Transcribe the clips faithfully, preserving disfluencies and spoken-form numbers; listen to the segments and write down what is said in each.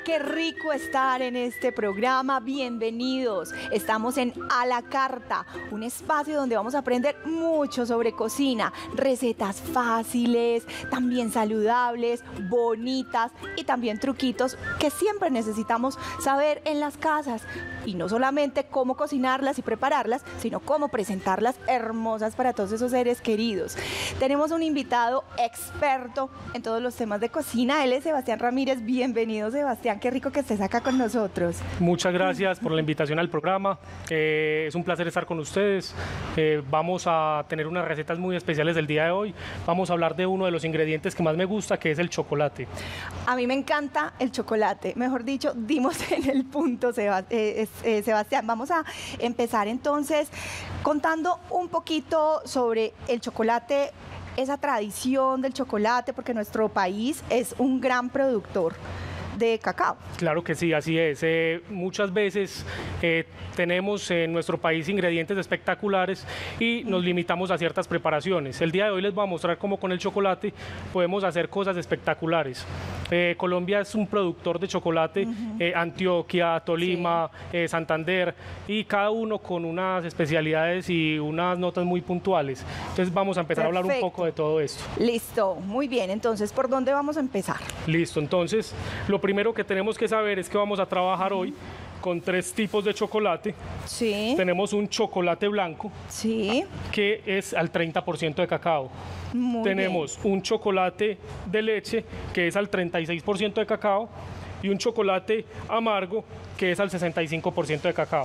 qué rico estar en este programa. Bienvenidos. Estamos en A la Carta, un espacio donde vamos a aprender mucho sobre cocina, recetas fáciles, también saludables, bonitas y también truquitos que siempre necesitamos saber en las casas. Y no solamente cómo cocinarlas y prepararlas, sino cómo presentarlas hermosas para todos esos seres queridos. Tenemos un invitado experto en todos los temas de cocina. Él es Sebastián Ramírez. Bienvenido, Sebastián. Qué rico que estés acá con nosotros. Muchas gracias por la invitación al programa. Eh, es un placer estar con ustedes. Eh, vamos a tener unas recetas muy especiales el día de hoy. Vamos a hablar de uno de los ingredientes que más me gusta, que es el chocolate. A mí me encanta el chocolate. Mejor dicho, dimos en el punto, Seba, eh, eh, Sebastián. Vamos a empezar entonces contando un poquito sobre el chocolate, esa tradición del chocolate, porque nuestro país es un gran productor de cacao. Claro que sí, así es. Eh, muchas veces eh, tenemos en nuestro país ingredientes espectaculares y nos limitamos a ciertas preparaciones. El día de hoy les voy a mostrar cómo con el chocolate podemos hacer cosas espectaculares. Eh, Colombia es un productor de chocolate, uh-huh. eh, Antioquia, Tolima, sí. eh, Santander, y cada uno con unas especialidades y unas notas muy puntuales. Entonces vamos a empezar Perfecto. a hablar un poco de todo esto. Listo, muy bien. Entonces, ¿por dónde vamos a empezar? Listo, entonces lo primero que tenemos que saber es que vamos a trabajar uh-huh. hoy con tres tipos de chocolate. Sí. Tenemos un chocolate blanco, sí. que es al treinta por ciento de cacao. Muy Tenemos bien. un chocolate de leche, que es al treinta y seis por ciento de cacao, y un chocolate amargo, que es al sesenta y cinco por ciento de cacao.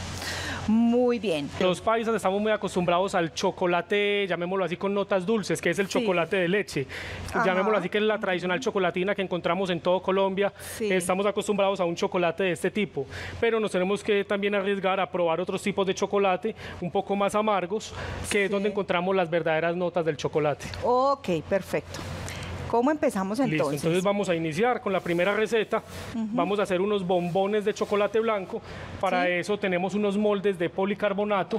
Muy bien. Los paisas estamos muy acostumbrados al chocolate, llamémoslo así, con notas dulces, que es el chocolate sí. de leche. Ajá. Llamémoslo así, que es la tradicional chocolatina que encontramos en todo Colombia. Sí. Estamos acostumbrados a un chocolate de este tipo, pero nos tenemos que también arriesgar a probar otros tipos de chocolate un poco más amargos, que sí. es donde encontramos las verdaderas notas del chocolate. Ok, perfecto. ¿Cómo empezamos entonces? Listo, entonces vamos a iniciar con la primera receta. Uh-huh. Vamos a hacer unos bombones de chocolate blanco. Para ¿Sí? eso tenemos unos moldes de policarbonato.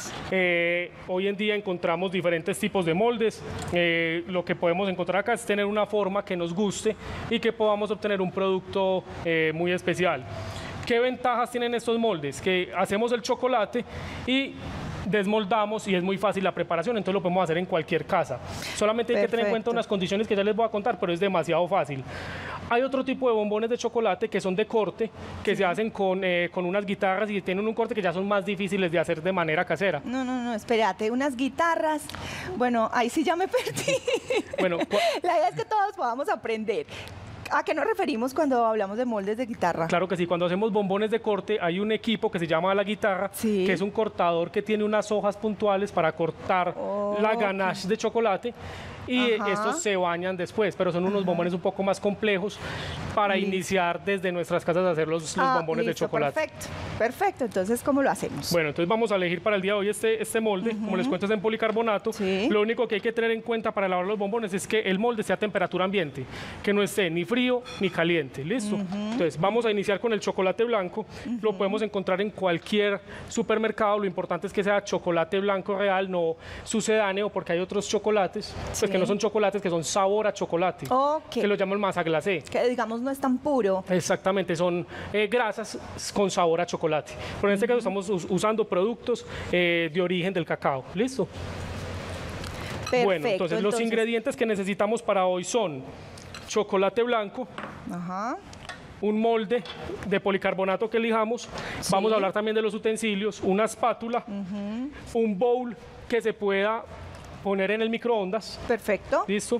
Eh, hoy en día encontramos diferentes tipos de moldes. Eh, lo que podemos encontrar acá es tener una forma que nos guste y que podamos obtener un producto eh, muy especial. ¿Qué ventajas tienen estos moldes? Que hacemos el chocolate y desmoldamos y es muy fácil la preparación, entonces lo podemos hacer en cualquier casa. Solamente hay Perfecto. que tener en cuenta unas condiciones que ya les voy a contar, pero es demasiado fácil. Hay otro tipo de bombones de chocolate que son de corte, que sí. se hacen con, eh, con unas guitarras y tienen un corte que ya son más difíciles de hacer de manera casera. No, no, no, espérate, unas guitarras, bueno, ahí sí ya me perdí. Bueno, la idea es que todos podamos aprender. ¿A qué nos referimos cuando hablamos de moldes de guitarra? Claro que sí, cuando hacemos bombones de corte hay un equipo que se llama la guitarra, sí. que es un cortador que tiene unas hojas puntuales para cortar oh, la ganache okay. de chocolate y Ajá. estos se bañan después, pero son unos Ajá. bombones un poco más complejos para listo. iniciar desde nuestras casas a hacer los, los ah, bombones listo, de chocolate. Perfecto, perfecto, entonces ¿cómo lo hacemos? Bueno, entonces vamos a elegir para el día de hoy este, este molde, uh-huh. como les cuento es en policarbonato. Sí. Lo único que hay que tener en cuenta para elaborar los bombones es que el molde esté a temperatura ambiente, que no esté ni frío ni caliente, ¿listo? Uh-huh. Entonces vamos a iniciar con el chocolate blanco, uh-huh. lo podemos encontrar en cualquier supermercado, lo importante es que sea chocolate blanco real, no sucedáneo, porque hay otros chocolates, sí. pues que no son chocolates, que son sabor a chocolate, okay. que lo llaman masa glacé. Que digamos no es tan puro. Exactamente, son eh, grasas con sabor a chocolate. Pero en este uh-huh. caso estamos usando productos eh, de origen del cacao, ¿listo? Perfecto, bueno, entonces, entonces los ingredientes que necesitamos para hoy son chocolate blanco, Ajá. un molde de policarbonato que elijamos, sí. vamos a hablar también de los utensilios, una espátula, uh-huh. un bowl que se pueda poner en el microondas. Perfecto. Listo.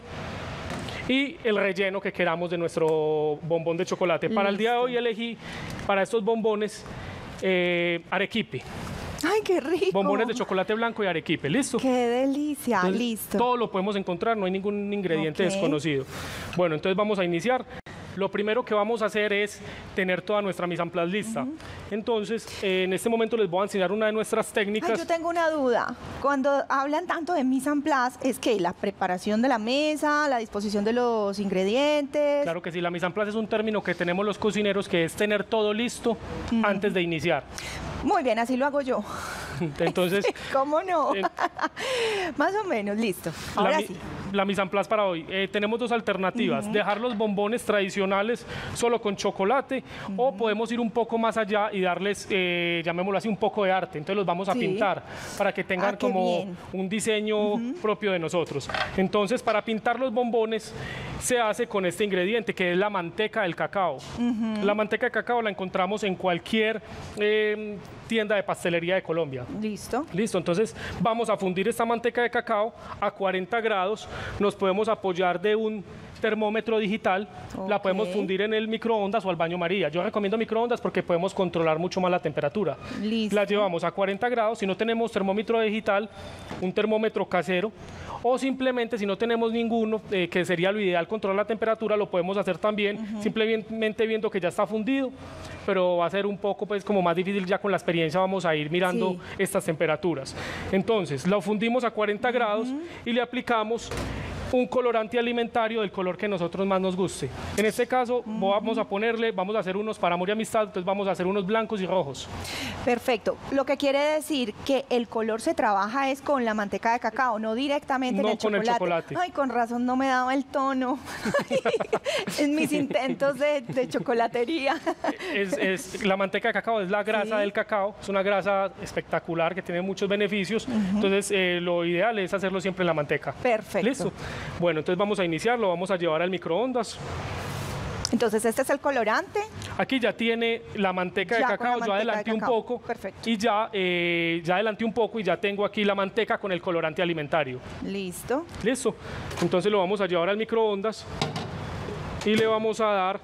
Y el relleno que queramos de nuestro bombón de chocolate. Listo. Para el día de hoy elegí para estos bombones eh, arequipe. ¡Ay, qué rico! Bombones de chocolate blanco y arequipe, ¿listo? ¡Qué delicia! Entonces, listo. Todo lo podemos encontrar, no hay ningún ingrediente okay. desconocido. Bueno, entonces vamos a iniciar. Lo primero que vamos a hacer es tener toda nuestra mise en place lista. Uh-huh. Entonces, eh, en este momento les voy a enseñar una de nuestras técnicas. Ay, yo tengo una duda. Cuando hablan tanto de mise en place, ¿es que la preparación de la mesa, la disposición de los ingredientes? Claro que sí, la mise en place es un término que tenemos los cocineros, que es tener todo listo uh-huh. antes de iniciar. Muy bien, así lo hago yo. Entonces, ¿cómo no? Eh, Más o menos, listo. Ahora la, sí. la mise en place para hoy. Eh, tenemos dos alternativas, uh-huh. dejar los bombones tradicionales solo con chocolate uh-huh. o podemos ir un poco más allá y darles, eh, llamémoslo así, un poco de arte. Entonces los vamos a sí. pintar para que tengan ah, como bien. un diseño uh-huh. propio de nosotros. Entonces, para pintar los bombones se hace con este ingrediente que es la manteca del cacao. Uh-huh. La manteca de cacao la encontramos en cualquier eh, tienda de pastelería de Colombia. Listo. Listo, entonces vamos a fundir esta manteca de cacao a cuarenta grados. Nos podemos apoyar de un termómetro digital, okay. la podemos fundir en el microondas o al baño María. Yo recomiendo microondas porque podemos controlar mucho más la temperatura. Listo. La llevamos a cuarenta grados. Si no tenemos termómetro digital, un termómetro casero, o simplemente si no tenemos ninguno, eh, que sería lo ideal controlar la temperatura, lo podemos hacer también, uh-huh. simplemente viendo que ya está fundido, pero va a ser un poco pues como más difícil, ya con la experiencia vamos a ir mirando sí. estas temperaturas. Entonces, lo fundimos a cuarenta uh-huh. grados y le aplicamos un colorante alimentario del color que a nosotros más nos guste. En este caso uh-huh. vamos a ponerle, vamos a hacer unos para amor y amistad, entonces vamos a hacer unos blancos y rojos. Perfecto. Lo que quiere decir que el color se trabaja es con la manteca de cacao, no directamente no en el con chocolate. el chocolate. Ay, con razón no me daba el tono en mis intentos de, de chocolatería. Es, es, la manteca de cacao es la grasa sí. del cacao, es una grasa espectacular que tiene muchos beneficios, uh-huh. entonces eh, lo ideal es hacerlo siempre en la manteca. Perfecto. ¿Listo? Bueno, entonces vamos a iniciarlo, vamos a llevar al microondas. Entonces, este es el colorante. Aquí ya tiene la manteca ya de cacao, yo adelanté un poco. Perfecto. Y ya, eh, ya adelanté un poco y ya tengo aquí la manteca con el colorante alimentario. Listo. Listo. Entonces lo vamos a llevar al microondas y le vamos a dar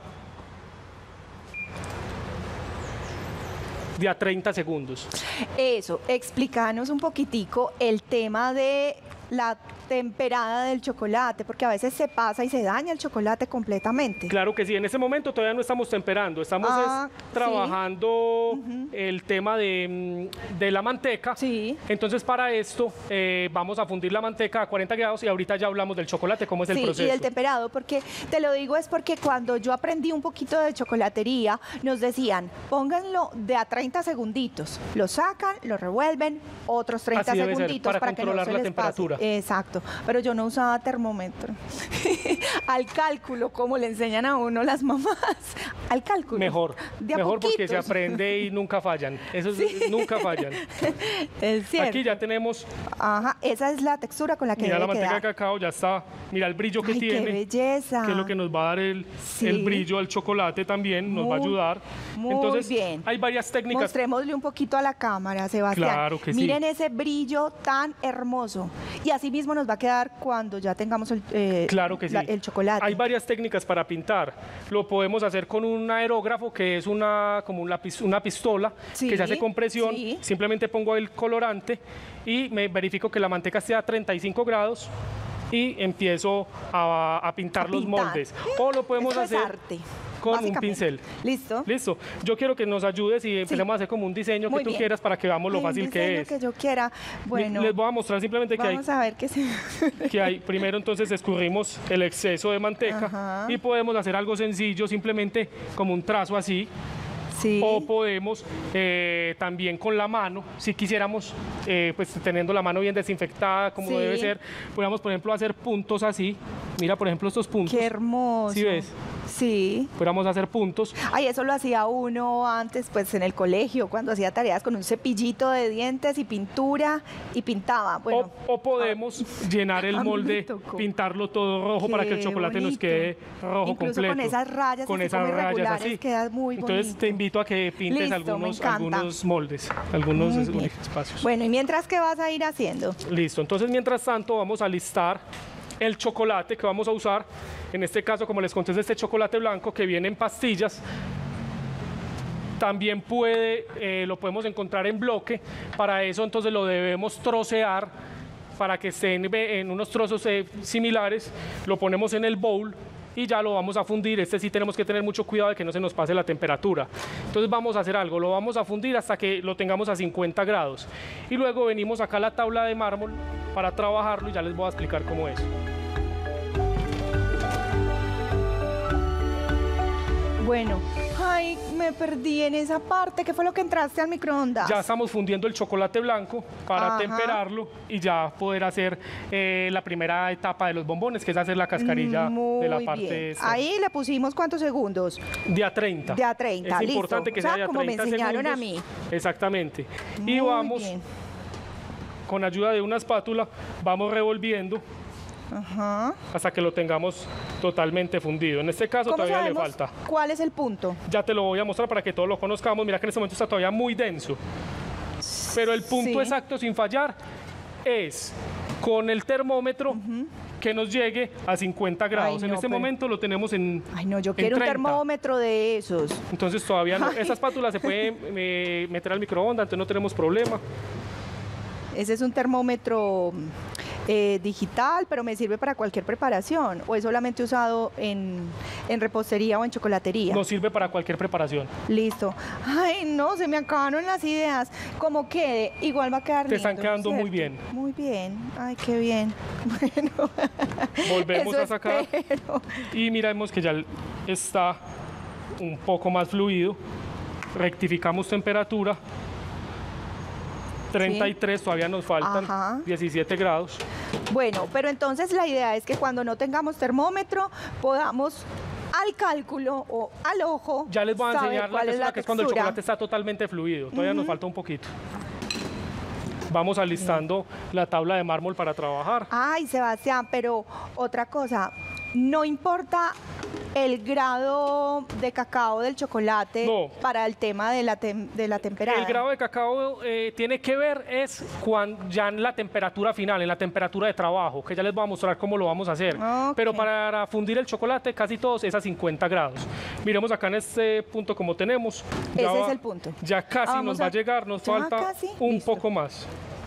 de a treinta segundos. Eso, explícanos un poquitico el tema de la temperada del chocolate, porque a veces se pasa y se daña el chocolate completamente. Claro que sí, en ese momento todavía no estamos temperando, estamos ah, es, trabajando sí. uh-huh. el tema de, de la manteca. Sí. Entonces para esto eh, vamos a fundir la manteca a cuarenta grados y ahorita ya hablamos del chocolate, cómo es sí, el proceso. Y del temperado, porque te lo digo es porque cuando yo aprendí un poquito de chocolatería, nos decían, pónganlo de a treinta segunditos, lo sacan, lo revuelven, otros treinta Así segunditos para, para que no controlar se la les temperatura. Pase. Exacto, pero yo no usaba termómetro. Al cálculo, como le enseñan a uno las mamás, al cálculo. Mejor, de a mejor poquitos. Porque se aprende y nunca fallan, esos sí. nunca fallan. Es cierto. Aquí ya tenemos... Ajá, esa es la textura con la que mira, debe la manteca quedar. de cacao ya está, mira el brillo que Ay, tiene. qué belleza. Que es lo que nos va a dar el, sí. el brillo al chocolate también, nos muy, va a ayudar. Muy Entonces, bien. hay varias técnicas. Mostrémosle un poquito a la cámara, Sebastián. Claro que Miren sí. ese brillo tan hermoso. Y así mismo nos va a quedar cuando ya tengamos el, eh, claro que sí. la, el chocolate. Hay varias técnicas para pintar. Lo podemos hacer con un aerógrafo, que es una, como una, una pistola sí, que se hace con presión. Sí. Simplemente pongo el colorante y me verifico que la manteca esté a treinta y cinco grados y empiezo a, a pintar a los pintar. moldes. O lo podemos Eso hacer es arte. con un pincel. ¿Listo? Listo. Yo quiero que nos ayudes y empecemos sí. a hacer como un diseño Muy que tú bien. quieras para que veamos lo Ay, fácil que es. que yo quiera. Bueno. Les voy a mostrar simplemente que hay... Vamos a ver qué se... que hay. Primero entonces escurrimos el exceso de manteca. Ajá. Y podemos hacer algo sencillo, simplemente como un trazo así. Sí. O podemos eh, también con la mano, si quisiéramos, eh, pues teniendo la mano bien desinfectada como sí. debe ser, podríamos por ejemplo hacer puntos así. Mira por ejemplo estos puntos. Qué hermoso. ¿Sí ves? Sí. Podríamos hacer puntos. Ay, eso lo hacía uno antes, pues en el colegio, cuando hacía tareas con un cepillito de dientes y pintura y pintaba. Bueno, o, o podemos ah, llenar el molde, pintarlo todo rojo Qué para que el chocolate bonito. nos quede rojo Incluso completo. con esas rayas, con así esas como rayas irregulares, así. queda muy bonito. Entonces te invito a que pintes Listo, algunos, me encanta. algunos moldes, algunos Muy es- bien. espacios. Bueno, ¿y mientras qué vas a ir haciendo? Listo, entonces mientras tanto vamos a listar el chocolate que vamos a usar. En este caso, como les conté, es este chocolate blanco que viene en pastillas. También puede, eh, lo podemos encontrar en bloque. Para eso entonces lo debemos trocear para que estén en unos trozos eh, similares. Lo ponemos en el bowl y ya lo vamos a fundir. Este sí tenemos que tener mucho cuidado de que no se nos pase la temperatura. Entonces vamos a hacer algo, lo vamos a fundir hasta que lo tengamos a cincuenta grados. Y luego venimos acá a la tabla de mármol para trabajarlo y ya les voy a explicar cómo es. Bueno, Ay, me perdí en esa parte. ¿Qué fue lo que entraste al microondas? Ya estamos fundiendo el chocolate blanco para Ajá. temperarlo y ya poder hacer eh, la primera etapa de los bombones, que es hacer la cascarilla Muy de la parte bien. externa. Ahí le pusimos ¿cuántos segundos? De a treinta. De a treinta, Es listo. importante que O sea, sea de a como me treinta enseñaron segundos. a mí. Exactamente. Muy y vamos, bien. con ayuda de una espátula, vamos revolviendo Ajá. hasta que lo tengamos totalmente fundido. En este caso ¿Cómo todavía le sabemos falta. cuál es el punto? Ya te lo voy a mostrar para que todos lo conozcamos. Mira que en este momento está todavía muy denso. Pero el punto Sí. exacto, sin fallar, es con el termómetro que nos llegue a cincuenta grados. Ay, en no, este pero- momento lo tenemos en Ay, no, yo en quiero un treinta. termómetro de esos. Entonces todavía no. Ay. Esa espátula se puede eh, meter al microondas, entonces no tenemos problema. Ese es un termómetro eh, digital, pero me sirve para cualquier preparación. ¿O es solamente usado en, en repostería o en chocolatería? Nos sirve para cualquier preparación. Listo. Ay, no, se me acabaron las ideas. Como quede, igual va a quedar Te están lindo, quedando muy ¿cierto? bien. Muy bien. Ay, qué bien. Bueno. Volvemos eso a sacar. espero. Y miramos que ya está un poco más fluido. Rectificamos temperatura. treinta y tres, todavía nos faltan Ajá. diecisiete grados. Bueno, pero entonces la idea es que cuando no tengamos termómetro podamos al cálculo o al ojo Ya les voy a saber enseñar la cuál es textura, que es cuando el textura. chocolate está totalmente fluido. Todavía nos falta un poquito. Vamos alistando la tabla de mármol para trabajar. Ay, Sebastián, pero otra cosa, no importa el grado de cacao del chocolate No. para el tema de la, tem- de la temperada. El grado de cacao eh, tiene que ver es cuando, ya en la temperatura final, en la temperatura de trabajo, que ya les voy a mostrar cómo lo vamos a hacer. Ok. Pero para fundir el chocolate, casi todos es a cincuenta grados. Miremos acá en este punto como tenemos. Ya Ese va- es el punto. Ya casi Vamos nos va a- a llegar, nos ¿Ya falta casi? un Listo. poco más.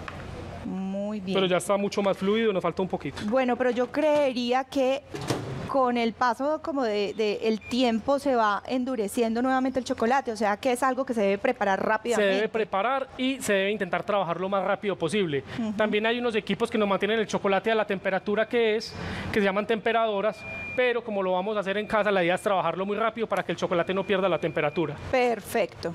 Muy bien. Pero ya está mucho más fluido, nos falta un poquito. Bueno, pero yo creería que con el paso como de, de el tiempo se va endureciendo nuevamente el chocolate, o sea que es algo que se debe preparar Se rápidamente. debe preparar y se debe intentar trabajar lo más rápido posible. También hay unos equipos que nos mantienen el chocolate a la temperatura que es, que se llaman temperadoras, pero como lo vamos a hacer en casa, la idea es trabajarlo muy rápido para que el chocolate no pierda la temperatura. Perfecto.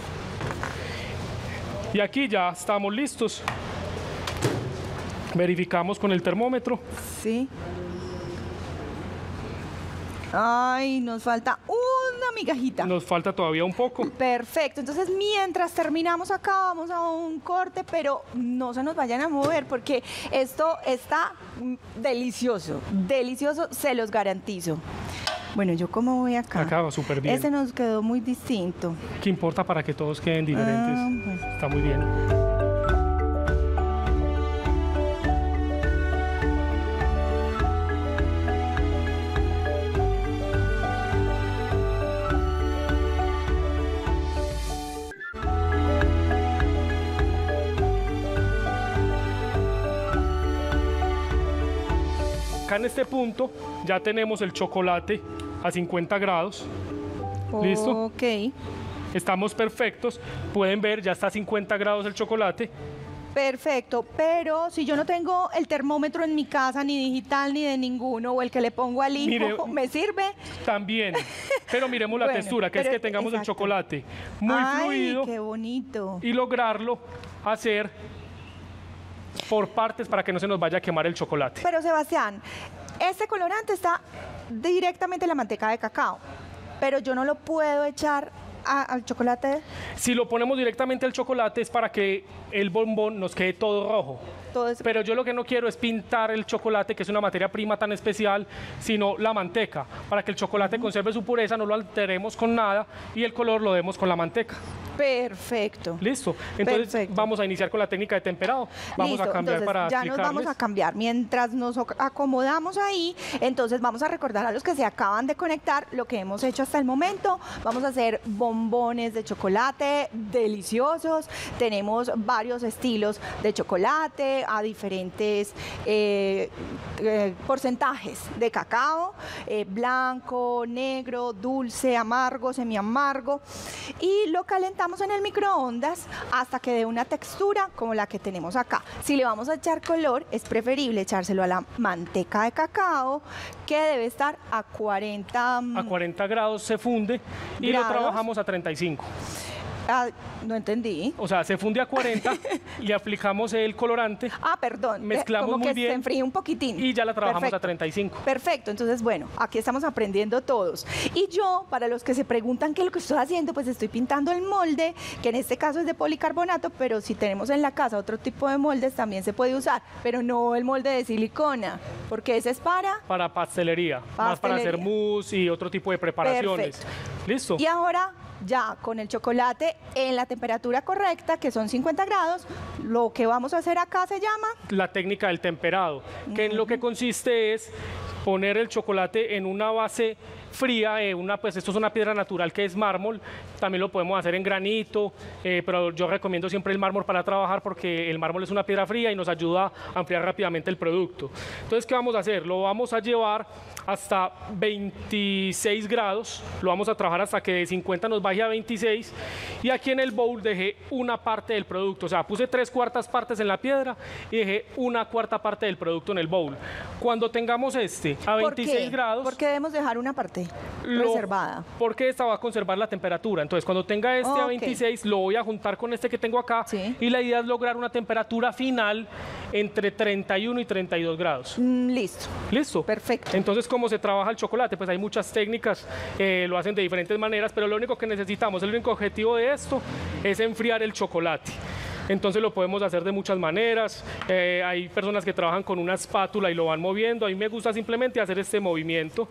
Y aquí ya estamos listos. Verificamos con el termómetro. Sí. Ay, nos falta una migajita. Nos falta todavía un poco. Perfecto, entonces mientras terminamos acá vamos a un corte, pero no se nos vayan a mover porque esto está mm, delicioso, delicioso, se los garantizo. Bueno, ¿yo cómo voy acá? Acá va súper bien. Ese nos quedó muy distinto. ¿Qué importa para que todos queden diferentes? Ah, bueno. Está muy bien. Acá en este punto ya tenemos el chocolate a cincuenta grados. ¿Listo? Ok. Estamos perfectos. Pueden ver, ya está a cincuenta grados el chocolate. Perfecto, pero si yo no tengo el termómetro en mi casa, ni digital ni de ninguno, o el que le pongo al hijo, Mire, ¿me sirve? También. Pero miremos la Bueno, textura, que es pero- que tengamos el exacto. chocolate muy Ay, fluido qué bonito. y lograrlo hacer por partes para que no se nos vaya a quemar el chocolate. Pero Sebastián, este colorante está directamente en la manteca de cacao, pero yo no lo puedo echar a- al chocolate Si lo ponemos directamente al chocolate es para que el bombón nos quede todo rojo. todo eso. Pero yo lo que no quiero es pintar el chocolate, que es una materia prima tan especial, sino la manteca, para que el chocolate conserve su pureza, no lo alteremos con nada y el color lo demos con la manteca. Perfecto. Listo. Entonces Perfecto. vamos a iniciar con la técnica de temperado. Vamos Listo, a cambiar entonces, para ya nos vamos a explicarles. cambiar. Mientras nos oc- acomodamos ahí, entonces vamos a recordar a los que se acaban de conectar lo que hemos hecho hasta el momento. Vamos a hacer bombones de chocolate deliciosos. Tenemos varios estilos de chocolate. a diferentes eh, eh, porcentajes de cacao, eh, blanco, negro, dulce, amargo, semiamargo, y lo calentamos en el microondas hasta que dé una textura como la que tenemos acá. Si le vamos a echar color, es preferible echárselo a la manteca de cacao, que debe estar a cuarenta, a cuarenta grados se funde y grados. lo trabajamos a treinta y cinco. Ah, no entendí. O sea, se funde a cuarenta, le aplicamos el colorante. Ah, perdón. Mezclamos como muy que bien. se enfríe un poquitín. Y ya la trabajamos Perfecto. a treinta y cinco. Perfecto. Entonces, bueno, aquí estamos aprendiendo todos. Y yo, para los que se preguntan qué es lo que estoy haciendo, pues estoy pintando el molde, que en este caso es de policarbonato, pero si tenemos en la casa otro tipo de moldes también se puede usar, pero no el molde de silicona, porque ese es para... Para pastelería, más para hacer Pastelería. mousse y otro tipo de preparaciones. Perfecto. ¿Listo? Y ahora, ya con el chocolate en la temperatura correcta, que son cincuenta grados, lo que vamos a hacer acá se llama... La técnica del temperado, que en lo que consiste es poner el chocolate en una base fría, eh, una, pues esto es una piedra natural que es mármol, también lo podemos hacer en granito, eh, pero yo recomiendo siempre el mármol para trabajar porque el mármol es una piedra fría y nos ayuda a ampliar rápidamente el producto. Entonces, ¿qué vamos a hacer? Lo vamos a llevar hasta veintiséis grados, lo vamos a trabajar hasta que de cincuenta nos baje a veintiséis, y aquí en el bowl dejé una parte del producto, o sea, puse tres cuartas partes en la piedra y dejé una cuarta parte del producto en el bowl. Cuando tengamos este a ¿Por veintiséis qué? grados... ¿Por qué debemos dejar una parte Lo- reservada? Porque esta va a conservar la temperatura. Entonces, cuando tenga este a Ok. veintiséis, lo voy a juntar con este que tengo acá. Sí. Y la idea es lograr una temperatura final entre treinta y uno y treinta y dos grados. Mm, listo. ¿Listo? Perfecto. Entonces, ¿cómo se trabaja el chocolate? Pues hay muchas técnicas, eh, lo hacen de diferentes maneras, pero lo único que necesitamos, el único objetivo de esto es enfriar el chocolate. Entonces lo podemos hacer de muchas maneras, eh, hay personas que trabajan con una espátula y lo van moviendo, a mí me gusta simplemente hacer este movimiento.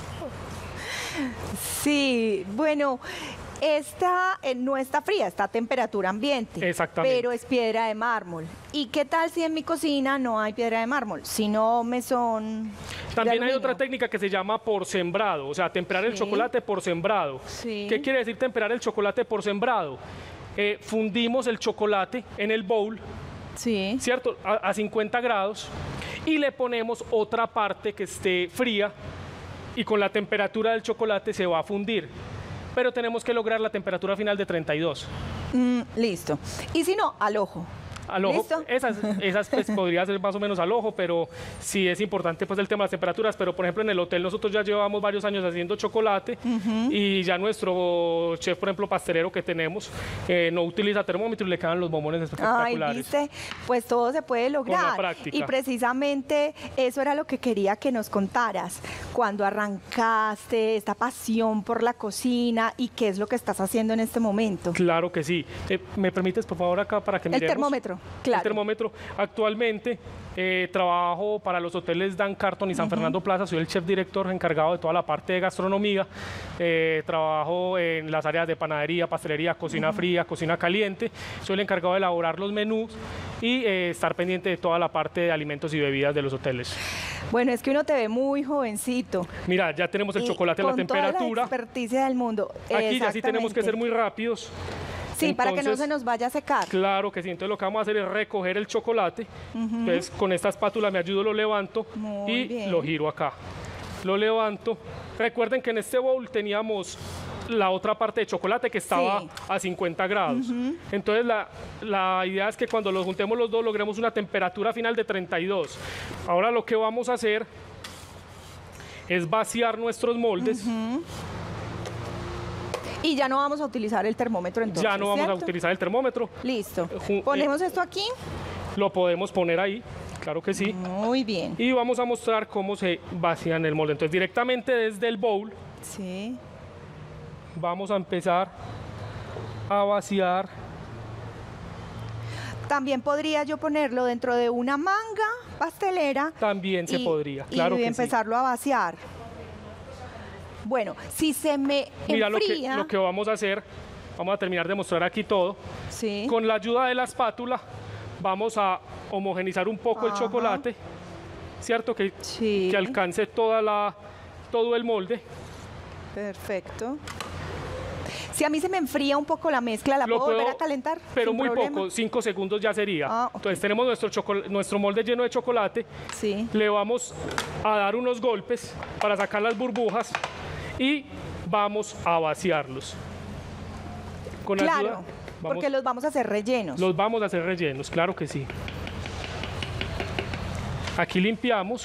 Sí, bueno, esta eh, no está fría, está a temperatura ambiente. Exactamente. Pero es piedra de mármol. ¿Y qué tal si en mi cocina no hay piedra de mármol, sino mesón? También de hay otra aluminio? técnica que se llama por sembrado, o sea, temperar el Sí. chocolate por sembrado. Sí. ¿Qué quiere decir temperar el chocolate por sembrado? Eh, fundimos el chocolate en el bowl, Sí. ¿cierto? A, a cincuenta grados, y le ponemos otra parte que esté fría y con la temperatura del chocolate se va a fundir. Pero tenemos que lograr la temperatura final de treinta y dos. Mm, listo. Y si no, al ojo. Al ojo, ¿Listo? esas, esas pues, podría ser más o menos al ojo, pero sí es importante pues el tema de las temperaturas. Pero por ejemplo en el hotel nosotros ya llevamos varios años haciendo chocolate y ya nuestro chef, por ejemplo pastelero que tenemos, eh, no utiliza termómetro y le quedan los bombones Ay, espectaculares. viste, pues todo se puede lograr. práctica. Y precisamente eso era lo que quería que nos contaras. Cuando arrancaste esta pasión por la cocina y qué es lo que estás haciendo en este momento. Claro que sí. Eh, ¿Me permites por favor acá para que El miremos? termómetro, claro. El termómetro. Actualmente eh, trabajo para los hoteles Dan Carton y San Fernando Plaza. Soy el chef director encargado de toda la parte de gastronomía. Eh, trabajo en las áreas de panadería, pastelería, cocina fría, cocina caliente. Soy el encargado de elaborar los menús y eh, estar pendiente de toda la parte de alimentos y bebidas de los hoteles. Bueno, es que uno te ve muy jovencito. Mira, ya tenemos el y chocolate a la con toda temperatura. la experticia del mundo. Aquí ya sí tenemos que ser muy rápidos. Sí, para que no Entonces, se nos vaya a secar. Claro que sí, entonces lo que vamos a hacer es recoger el chocolate, entonces con esta espátula me ayudo, lo levanto Muy y bien. lo giro acá. Lo levanto. Recuerden que en este bowl teníamos la otra parte de chocolate que estaba Sí. a cincuenta grados. Entonces la, la idea es que cuando los juntemos los dos logremos una temperatura final de treinta y dos. Ahora lo que vamos a hacer es vaciar nuestros moldes. Y ya no vamos a utilizar el termómetro entonces, Ya no vamos a ¿cierto? utilizar el termómetro. Listo. Ju- Ponemos esto aquí. Lo podemos poner ahí, claro que sí. Muy bien. Y vamos a mostrar cómo se vacía en el molde. Entonces, directamente desde el bowl, Sí. vamos a empezar a vaciar. También podría yo ponerlo dentro de una manga pastelera. También se y- podría, claro y que sí. empezarlo a vaciar. Bueno, si se me Mira lo que, enfría, lo que vamos a hacer, vamos a terminar de mostrar aquí todo. sí, Con la ayuda de la espátula, vamos a homogenizar un poco el Ajá. chocolate, ¿cierto? Que, Sí. que alcance toda la, todo el molde. perfecto. Si a mí se me enfría un poco la mezcla, ¿la Lo puedo volver puedo- a calentar? Pero sin muy problema? poco, cinco segundos ya sería. Ah, ok. Entonces tenemos nuestro, chocolate, nuestro molde lleno de chocolate. Sí. Le vamos a dar unos golpes para sacar las burbujas y vamos a vaciarlos. Con Claro, ayuda, vamos, porque los vamos a hacer rellenos. los vamos a hacer rellenos, claro que sí. Aquí limpiamos.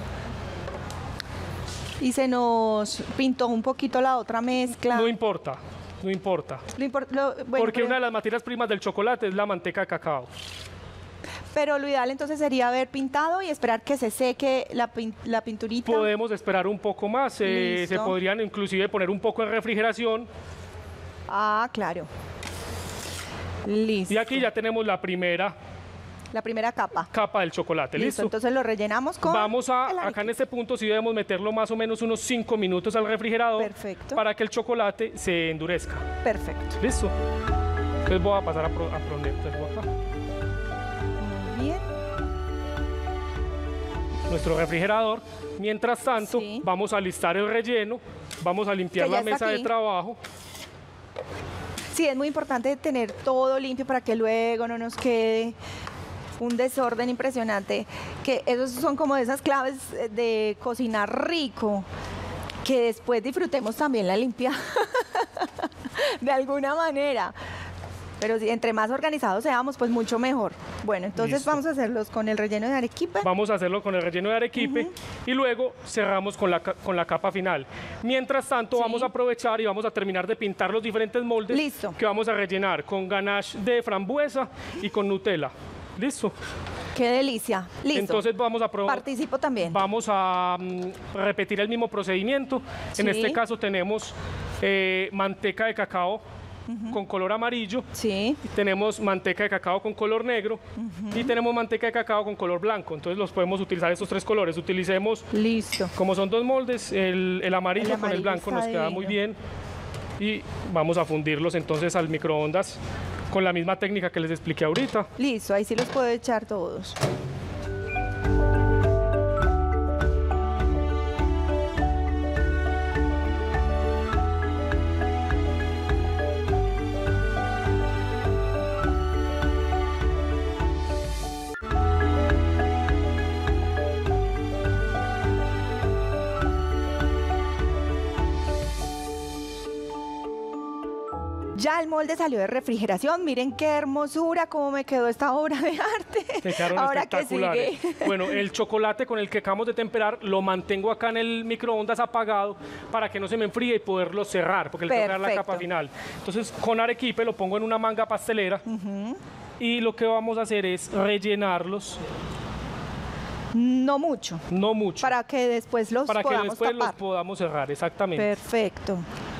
Y se nos pintó un poquito la otra mezcla. No importa, no importa. Lo impor- lo- bueno, Porque pero, una de las materias primas del chocolate es la manteca de cacao. pero lo ideal entonces sería haber pintado y esperar que se seque la, pin- la pinturita. Podemos esperar un poco más, eh, se Listo. podrían inclusive poner un poco en refrigeración. Ah, claro. Listo. Y aquí ya tenemos la primera La primera capa. capa del chocolate, Listo. ¿listo? Entonces lo rellenamos con Vamos a, el acá arequipe. en este punto sí debemos meterlo más o menos unos cinco minutos al refrigerador. Perfecto. Para que el chocolate se endurezca. Perfecto. ¿Listo? Entonces voy a pasar a, pro- a poner algo acá. Muy bien. Nuestro refrigerador. Mientras tanto, Sí. vamos a alistar el relleno, vamos a limpiar Que ya la está mesa de aquí. trabajo. Sí, es muy importante tener todo limpio para que luego no nos quede un desorden impresionante. Que esos son como esas claves eh, de cocinar rico. Que después disfrutemos también la limpieza de alguna manera. Pero si entre más organizados seamos, pues mucho mejor. Bueno, entonces Listo. vamos a hacerlos con el relleno de arequipe. Vamos a hacerlo con el relleno de arequipe y luego cerramos con la, ca- con la capa final. Mientras tanto, Sí. vamos a aprovechar y vamos a terminar de pintar los diferentes moldes Listo. que vamos a rellenar con ganache de frambuesa y con Nutella. ¿Listo? Qué delicia. Listo. Entonces vamos a probar. Participo también. Vamos a mm, repetir el mismo procedimiento. En Sí. este caso tenemos eh, manteca de cacao con color amarillo, Sí. tenemos manteca de cacao con color negro y tenemos manteca de cacao con color blanco. Entonces los podemos utilizar estos tres colores. Utilicemos, Listo. como son dos moldes, el, el amarillo, El con el amarillo blanco está nos queda muy bien. divino. Y vamos a fundirlos entonces al microondas con la misma técnica que les expliqué ahorita. Listo, ahí sí los puedo echar todos. Ya el molde salió de refrigeración. Miren qué hermosura, cómo me quedó esta obra de arte. Que quedaron Ahora que espectaculares. sigue. Bueno, el chocolate con el que acabamos de temperar lo mantengo acá en el microondas apagado para que no se me enfríe y poderlo cerrar, porque le tengo que dar la Perfecto. capa final. Entonces, con arequipe lo pongo en una manga pastelera y lo que vamos a hacer es rellenarlos, No mucho, no mucho, para que después los para que podamos después los tapar. podamos cerrar, exactamente. Perfecto.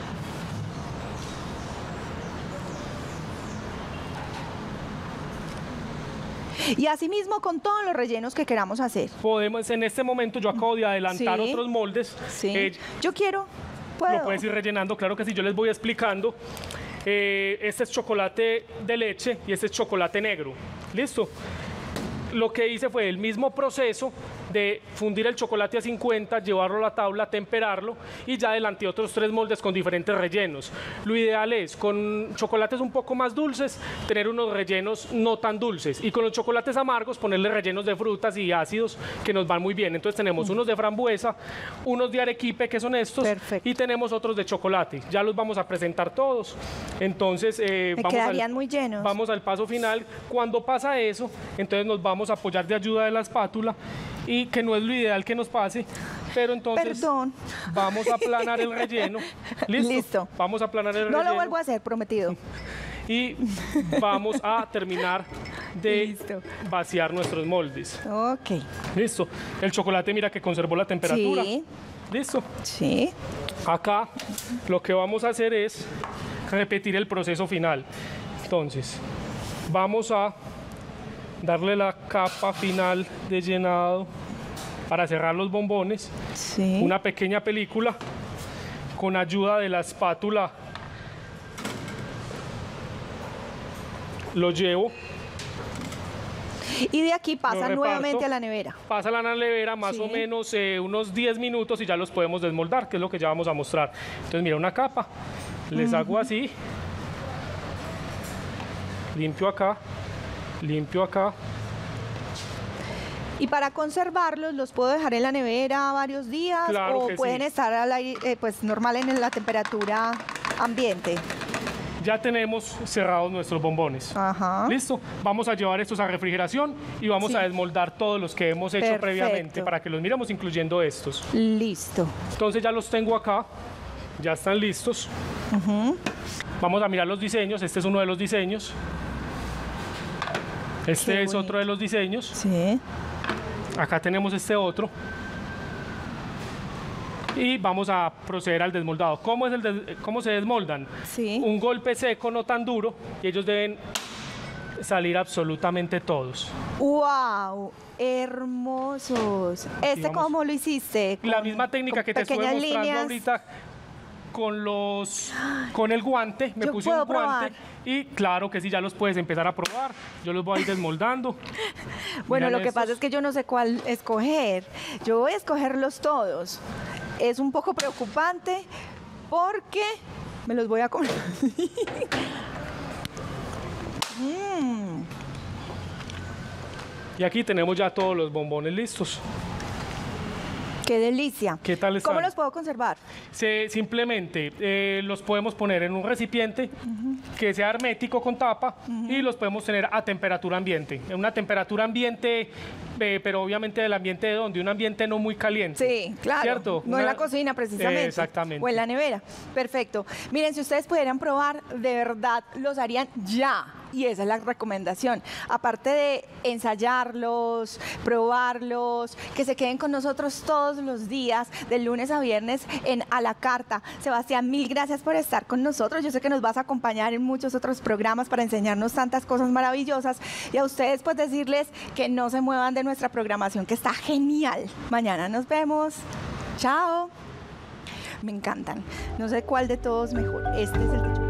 Y asimismo con todos los rellenos que queramos hacer. Podemos, en este momento yo acabo de adelantar Sí. otros moldes. Sí. Eh, Yo quiero, puedo. Lo puedes ir rellenando, claro que sí, yo les voy explicando. Eh, este es chocolate de leche y este es chocolate negro. ¿Listo? Lo que hice fue el mismo proceso de fundir el chocolate a cincuenta, llevarlo a la tabla, temperarlo y ya adelanté otros tres moldes con diferentes rellenos. Lo ideal es, con chocolates un poco más dulces, tener unos rellenos no tan dulces y con los chocolates amargos ponerle rellenos de frutas y ácidos que nos van muy bien. Entonces tenemos unos de frambuesa, unos de arequipe que son estos Perfecto. y tenemos otros de chocolate. Ya los vamos a presentar todos. Entonces eh, Me vamos, quedarían al, muy llenos. vamos al paso final. Cuando pasa eso, entonces nos vamos a apoyar de ayuda de la espátula y que no es lo ideal que nos pase, pero entonces Perdón. vamos a aplanar el relleno. ¿Listo? Listo. Vamos a aplanar el No relleno lo vuelvo a hacer, prometido. y vamos a terminar de Listo. vaciar nuestros moldes. Ok. Listo. El chocolate mira que conservó la temperatura. Sí. Listo. Sí. Acá lo que vamos a hacer es repetir el proceso final. Entonces, vamos a darle la capa final de llenado para cerrar los bombones. Sí. Una pequeña película con ayuda de la espátula. Lo llevo, Y de aquí pasa reparto. nuevamente a la nevera. pasa a la nevera más Sí. o menos eh, unos diez minutos y ya los podemos desmoldar, que es lo que ya vamos a mostrar. Entonces mira, una capa les uh-huh. hago así, limpio acá, limpio acá. Y para conservarlos, ¿los puedo dejar en la nevera varios días? Claro ¿O que pueden sí. estar al aire, eh, pues, normal en la temperatura ambiente? Ya tenemos cerrados nuestros bombones. Ajá. ¿Listo? Vamos a llevar estos a refrigeración y vamos sí. a desmoldar todos los que hemos hecho Perfecto. previamente para que los miremos, incluyendo estos. Listo. Entonces ya los tengo acá, ya están listos. Uh-huh. Vamos a mirar los diseños. Este es uno de los diseños. Este Qué es bonito. Otro de los diseños. Sí. Acá tenemos este otro. Y vamos a proceder al desmoldado. ¿Cómo, es el des ¿Cómo se desmoldan? Sí. Un golpe seco, no tan duro, y ellos deben salir absolutamente todos. ¡Wow! Hermosos. ¿Este vamos, cómo lo hiciste? La misma técnica que te estuve mostrando líneas. ahorita con los con el guante. Me Yo puse un guante probar. y claro que sí, ya los puedes empezar a probar. Yo los voy a ir desmoldando. Bueno, Miran lo que estos. pasa es que yo no sé cuál escoger. Yo voy a escogerlos todos. Es un poco preocupante porque me los voy a comer. mm. Y aquí tenemos ya todos los bombones listos. ¡Qué delicia! ¿Qué tal están? ¿Cómo los puedo conservar? Se, simplemente eh, los podemos poner en un recipiente uh-huh. que sea hermético con tapa uh-huh. y los podemos tener a temperatura ambiente. En una temperatura ambiente, eh, pero obviamente del ambiente de donde, un ambiente no muy caliente. Sí, claro. ¿Cierto? No una... en la cocina precisamente. Eh, exactamente. O en la nevera. Perfecto. Miren, si ustedes pudieran probar, de verdad los harían ya. Y esa es la recomendación. Aparte de ensayarlos, probarlos, que se queden con nosotros todos los días, de lunes a viernes en A la Carta. Sebastián, mil gracias por estar con nosotros. Yo sé que nos vas a acompañar en muchos otros programas para enseñarnos tantas cosas maravillosas. Y a ustedes, pues, decirles que no se muevan de nuestra programación, que está genial. Mañana nos vemos. Chao. Me encantan. No sé cuál de todos mejor. Este es el que yo